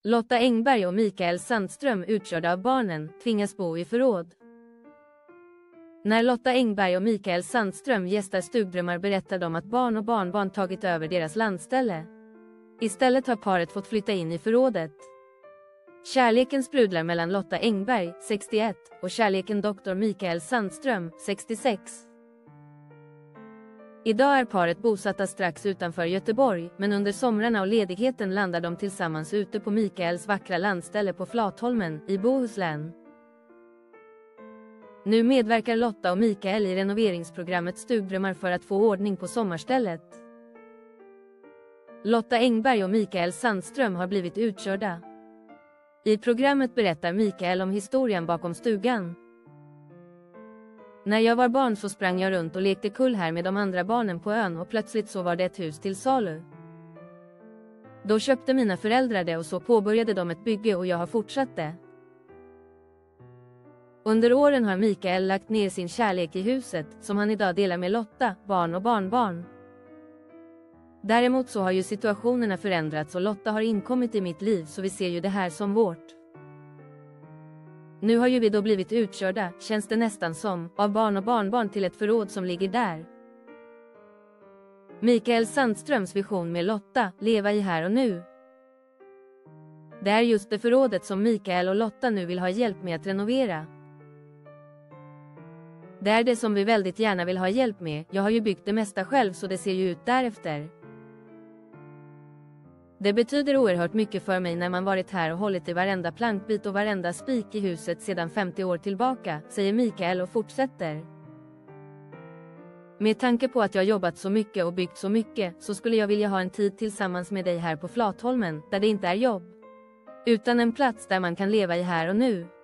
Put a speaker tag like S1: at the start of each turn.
S1: Lotta Engberg och Mikael Sandström, utkörda av barnen, tvingas bo i förråd. När Lotta Engberg och Mikael Sandström gästar Stugdrömmar berättar de att barn och barnbarn tagit över deras landställe. Istället har paret fått flytta in i förrådet. Kärleken sprudlar mellan Lotta Engberg, 61, och kärleken Dr. Mikael Sandström, 66. Idag är paret bosatta strax utanför Göteborg, men under somrarna och ledigheten landar de tillsammans ute på Mikaels vackra landställe på Flatholmen, i Bohuslän. Nu medverkar Lotta och Mikael i renoveringsprogrammet Stugdrömmar för att få ordning på sommarstället. Lotta Engberg och Mikael Sandström har blivit utkörda. I programmet berättar Mikael om historien bakom stugan. När jag var barn så sprang jag runt och lekte kull här med de andra barnen på ön och plötsligt så var det ett hus till salu. Då köpte mina föräldrar det och så påbörjade de ett bygge och jag har fortsatt det. Under åren har Mikael lagt ner sin kärlek i huset, som han idag delar med Lotta, barn och barnbarn. Däremot så har ju situationerna förändrats och Lotta har inkommit i mitt liv, så vi ser ju det här som vårt. Nu har ju vi då blivit utkörda, känns det nästan som, av barn och barnbarn till ett förråd som ligger där. Mikael Sandströms vision med Lotta, leva i här och nu. Det är just det förrådet som Mikael och Lotta nu vill ha hjälp med att renovera. Det är det som vi väldigt gärna vill ha hjälp med, jag har ju byggt det mesta själv så det ser ju ut därefter. Det betyder oerhört mycket för mig när man varit här och hållit i varenda plankbit och varenda spik i huset sedan 50 år tillbaka, säger Mikael och fortsätter. Med tanke på att jag jobbat så mycket och byggt så mycket, så skulle jag vilja ha en tid tillsammans med dig här på Flatholmen, där det inte är jobb, utan en plats där man kan leva i här och nu.